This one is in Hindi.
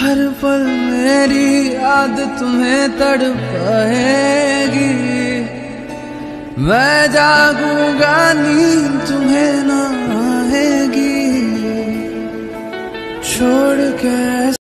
हर पल मेरी याद तुम्हें तड़पाएगी। मैं जागूंगा नींद तुम्हें ना आएगी। छोड़ के